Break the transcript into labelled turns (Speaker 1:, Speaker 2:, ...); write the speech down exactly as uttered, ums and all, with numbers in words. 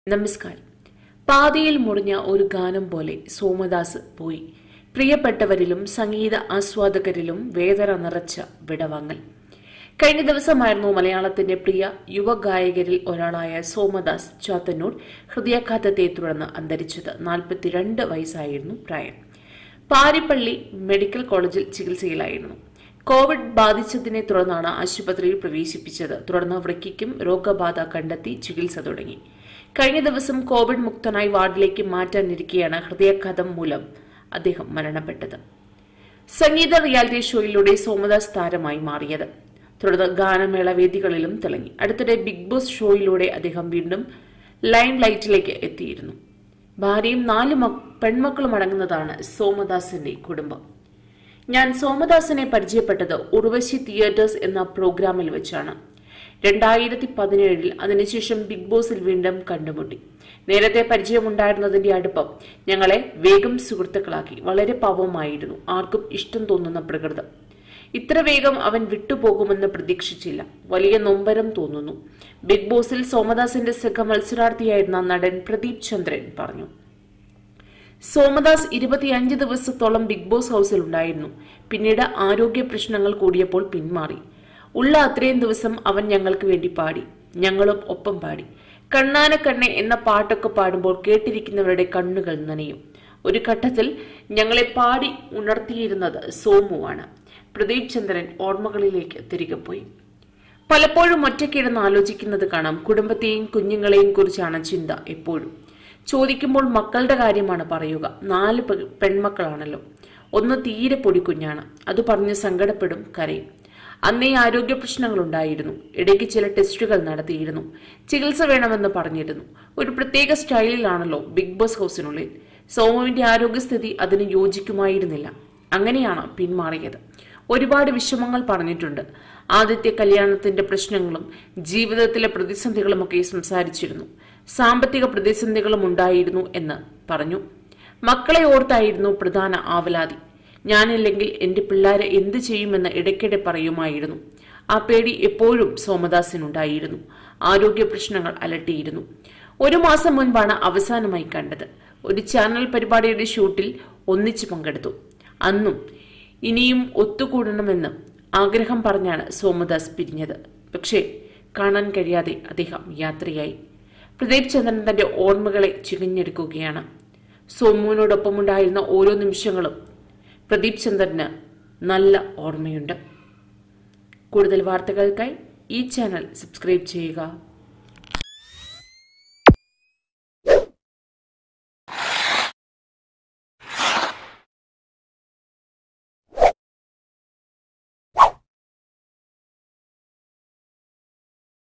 Speaker 1: നമസ്കാരം. പാതിയിൽ മുറിഞ്ഞ ഒരു ഗാനം പോലെ സോമദാസ് പോയി. പ്രിയപ്പെട്ടവരിലും സംഗീത ആസ്വാദകരിലും വേദന നിറച്ച വിടവാങ്ങൽ. കഴിഞ്ഞ ദിവസമായിരുന്നു മലയാളത്തിന്റെ പ്രിയ യുവഗായകരിൽ ഒരാളായ സോമദാസ് ചാത്തന്നൂർ ഹൃദയാഘാതത്തെ തുടർന്ന് അന്തരിച്ചത്. നാൽപ്പത്തിരണ്ട് വയസ്സായിരുന്നു പ്രായം. പാരിപ്പള്ളി മെഡിക്കൽ കോളേജിൽ ചികിത്സയിലായിരുന്നു. കോവിഡ് ബാധിച്ചതിനെ തുടർന്നാണ് ആശുപത്രിയിൽ പ്രവേശിപ്പിച്ചത്. തുടർന്ന് വൃക്കയ്ക്കും രോഗബാധ കണ്ടെത്തി ചികിത്സ തുടങ്ങി. കഴിഞ്ഞ ദിവസം കോവിഡ് മുക്തനായി വാർഡിലേക്ക് മാറ്റാനിരിക്കെയാണ് ഹൃദയാഘാതം മൂലം അദ്ദേഹം മരണപ്പെട്ടത്. സംഗീത റിയാലിറ്റി ഷോയിലൂടെ സോമദാസ് താരമായി മാറിയത്. തുടർന്ന് ഗാനമേള വേദികളിലും തിളങ്ങി. അടുത്തിടെ ബിഗ് ബോസ് ഷോയിലൂടെ അദ്ദേഹം വീണ്ടും ലൈം ലൈറ്റിലേക്ക് എത്തിയിരുന്നു. ഭാര്യയും നാല് പെൺമക്കളും അടങ്ങുന്നതാണ് സോമദാസിന്റെ കുടുംബം. ഞാൻ സോമദാസിനെ പരിചയപ്പെട്ടത് ഉർവശി തിയേറ്റേഴ്സ് എന്ന പ്രോഗ്രാമിൽ വെച്ചാണ്. രണ്ടായിരത്തി പതിനേഴിൽ അതിനുശേഷം ബിഗ് ബോസിൽ വീണ്ടും കണ്ടുമുട്ടി. നേരത്തെ പരിചയമുണ്ടായിരുന്നതിന്റെ അടുപ്പം ഞങ്ങളെ വേഗം സുഹൃത്തുക്കളാക്കി. വളരെ പാവമായിരുന്നു, ആർക്കും ഇഷ്ടം തോന്നുന്ന പ്രകൃതം. ഇത്ര വേഗം അവൻ വിട്ടുപോകുമെന്ന് പ്രതീക്ഷിച്ചില്ല. വലിയ നൊമ്പരം തോന്നുന്നു. ബിഗ് ബോസിൽ സോമദാസിന്റെ സഹ മത്സരാർത്ഥിയായിരുന്ന നടൻ പ്രദീപ് ചന്ദ്രൻ പറഞ്ഞു. സോമദാസ് ഇരുപത്തിയഞ്ച് ദിവസത്തോളം ബിഗ് ബോസ് ഹൌസിൽ ഉണ്ടായിരുന്നു. പിന്നീട് ആരോഗ്യ പ്രശ്നങ്ങൾ കൂടിയപ്പോൾ പിന്മാറി. ഉള്ള അത്രയും ദിവസം അവൻ ഞങ്ങൾക്ക് വേണ്ടി പാടി. ഞങ്ങളും ഒപ്പം പാടി. കണ്ണാന കണ്ണെ എന്ന പാട്ടൊക്കെ പാടുമ്പോൾ കേട്ടിരിക്കുന്നവരുടെ കണ്ണുകൾ നനയും. ഒരു ഘട്ടത്തിൽ ഞങ്ങളെ പാടി ഉണർത്തിയിരുന്നത് സോമുവാണ്. പ്രദീപ് ചന്ദ്രൻ ഓർമ്മകളിലേക്ക് തിരികെ പോയി. പലപ്പോഴും ഒറ്റയ്ക്കിരുന്ന് ആലോചിക്കുന്നത് കാണാം. കുടുംബത്തെയും കുഞ്ഞുങ്ങളെയും കുറിച്ചാണ് ചിന്ത എപ്പോഴും. ചോദിക്കുമ്പോൾ മക്കളുടെ കാര്യമാണ് പറയുക. നാല് പെൺമക്കളാണല്ലോ. ഒന്ന് തീരെ പൊടിക്കുഞ്ഞാണ്. അത് പറഞ്ഞ് സങ്കടപ്പെടും, കരയും. അന്നേ ആരോഗ്യ പ്രശ്നങ്ങൾ ഉണ്ടായിരുന്നു. ഇടയ്ക്ക് ചില ടെസ്റ്റുകൾ നടത്തിയിരുന്നു. ചികിത്സ വേണമെന്ന് പറഞ്ഞിരുന്നു. ഒരു പ്രത്യേക സ്റ്റൈലിലാണല്ലോ ബിഗ് ബോസ് ഹൗസിനുള്ളിൽ. സോമുവിന്റെ ആരോഗ്യസ്ഥിതി അതിന് യോജിക്കുമായിരുന്നില്ല. അങ്ങനെയാണ് പിന്മാറിയത്. ഒരുപാട് വിഷമങ്ങൾ പറഞ്ഞിട്ടുണ്ട്. ആദ്യത്തെ കല്യാണത്തിന്റെ പ്രശ്നങ്ങളും ജീവിതത്തിലെ പ്രതിസന്ധികളുമൊക്കെ സംസാരിച്ചിരുന്നു. സാമ്പത്തിക പ്രതിസന്ധികളും ഉണ്ടായിരുന്നു എന്ന് പറഞ്ഞു. മക്കളെ ഓർത്തായിരുന്നു പ്രധാന ആവലാതി. ഞാനില്ലെങ്കിൽ എന്റെ പിള്ളേരെ എന്ത് ചെയ്യുമെന്ന് ഇടയ്ക്കിടെ പറയുമായിരുന്നു. ആ പേടി എപ്പോഴും സോമദാസിനുണ്ടായിരുന്നു. ആരോഗ്യ പ്രശ്നങ്ങൾ അലട്ടിയിരുന്നു. ഒരു മാസം മുൻപാണ് അവസാനമായി കണ്ടത്. ഒരു ചാനൽ പരിപാടിയുടെ ഷൂട്ടിൽ ഒന്നിച്ചു പങ്കെടുത്തു. അന്നും ഇനിയും ഒത്തുകൂടണമെന്ന് ആഗ്രഹം പറഞ്ഞാണ് സോമദാസ് പിരിഞ്ഞത്. പക്ഷേ കാണാൻ കഴിയാതെ അദ്ദേഹം യാത്രയായി. പ്രദീപ് ചന്ദ്രൻ തന്റെ ഓർമ്മകളെ ചികഞ്ഞെടുക്കുകയാണ്. സോമുവിനോടൊപ്പമുണ്ടായിരുന്ന ഓരോ നിമിഷങ്ങളും പ്രദീപ് ചന്ദ്രന് നല്ല ഓർമ്മയുണ്ട്. കൂടുതൽ വാർത്തകൾക്കായി ഈ ചാനൽ സബ്സ്ക്രൈബ് ചെയ്യുക.